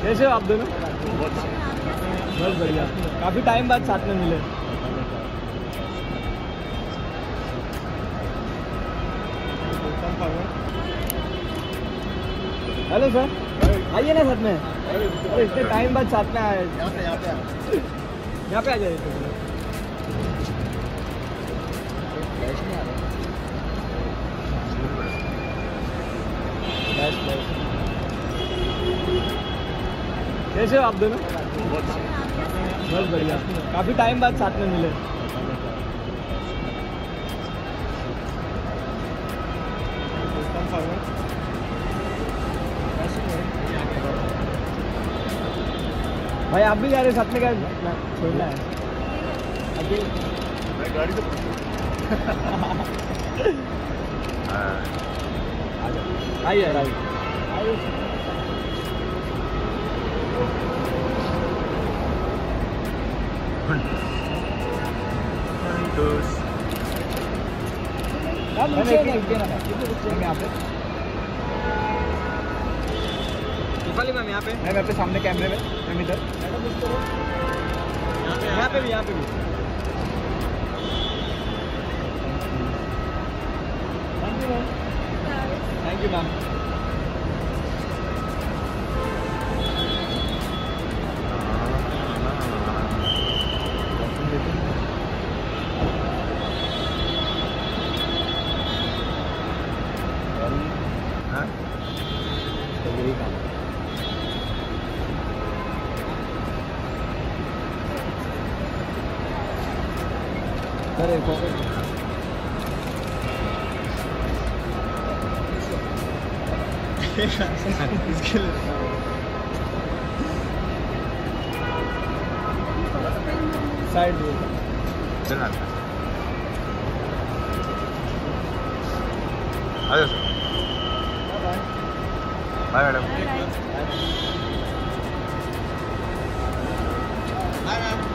कैसे हो आप दोनों? बहुत बढ़िया। काफ़ी टाइम बाद साथ में मिले। हेलो सर, आइए ना साथ में। अरे इतने टाइम बाद साथ में आए। यहाँ पे आ जाइए। कैसे हो आप दोनों? बहुत बढ़िया। काफ़ी टाइम बाद साथ में मिले। भाई आप भी जा रहे साथ में? क्या छोड़ना है अभी? मैं गाड़ी से आइए आइए। मैम यहाँ पे, मैं अपने सामने कैमरे में, मैम इधर, यहाँ पे भी, यहाँ पे भी। Thank you ma'am. सर एक इसके लिए साइड चलना आ जाओ sir. Bye madam. Bye ma'am.